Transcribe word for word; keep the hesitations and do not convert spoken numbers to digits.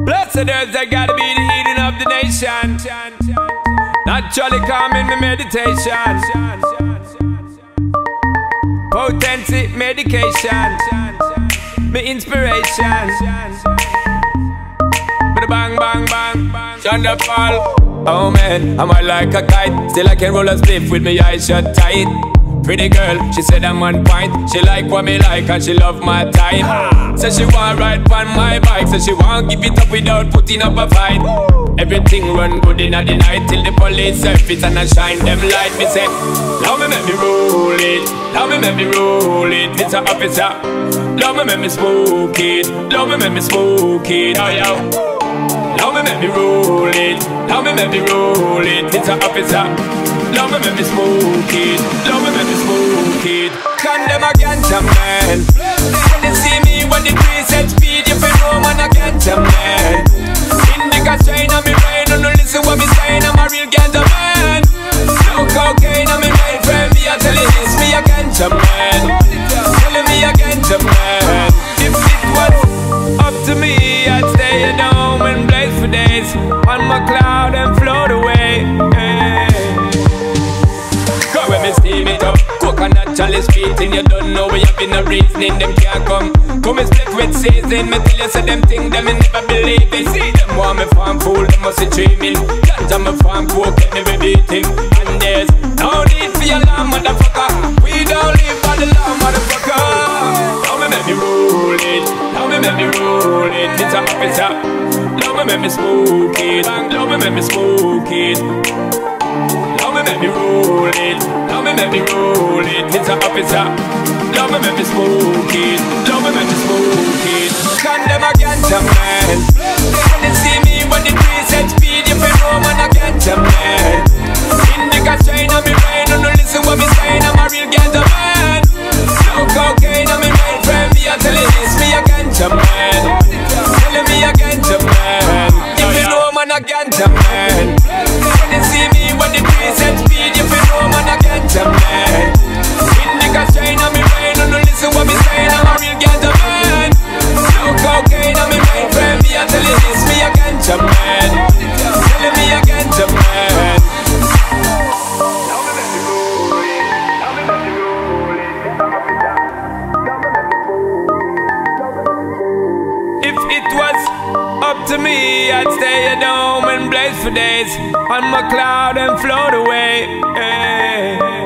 Blessed earth, I gotta be the healing of the nation. Naturally calming my meditation. Potency medication. My inspiration. But bang, bang, bang, bang. Thunder fall. Oh man, I'm high like a kite. Still I can roll a spliff with my eyes shut tight. Pretty girl, she said I'm on point. She like what me like and she love my time. Said she want ride on my bike. Said she want give it up without putting up a fight. Everything run good in the night till the police surface and I shine them light. Me say, love me make me roll it. Love me make me roll it, Mister Officer. Love me make me smoke it. Love me make me smoke it, oh yeah. Love me make me roll it. Love me make me roll it, Mister Officer. Love me make me smoke it. Love me make me smoke it. Condemn a ganja man. When they see me when the trees set speed, you feel no man a ganja man. Indica strain on me brain, don't listen what me saying. I'm a real ganja man. No cocaine on me mainframe. Me a tell you this, me a ganja man. Telling me a ganja man. If it was up to me, I'd stay at home and blaze for days on my cloud and float away. Hey. Go when me steam it up, coconut chalice beating. You don't know we have been a reasoning, them can't come. Come and split with season, me tell you say them thing them me never believe it. See them want me farm fool, them must be dreaming. Ganja me farm coke, get me beating. And there's no need for your law, motherfucker. We don't live by the law, motherfucker. Now me make me roll it, now me make me roll it, Mister Officer. Now me make me smoke it, now me make me smoke it. Now me make me roll it, now me make me roll it, Mister Officer. Now me make me smoke it, now me make me smoke it. Condemn a ganja man. When they see me when the trees set speed, you feel no man a ganja man. Indica strain on me brain, don't listen what me saying. I'm a real ganja man. No cocaine on me mainframe. Me a tell you this, me a ganja man. Telling me a ganja man. If you know man a ganja man. When they see me when the trees set speed, you feel no man a ganja man. Indica strain on me brain, don't listen what me saying. I'm a real ganja man. No cocaine on me mainframe. Me a tell you this, me a ganja man. Telling me a ganja man. If it was up to me, I'd stay at home and blaze for days on my cloud and float away. Hey.